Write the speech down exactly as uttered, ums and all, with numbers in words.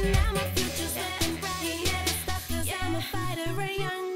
And now my future's looking bright. Never stop 'cause I'm a fighter, a young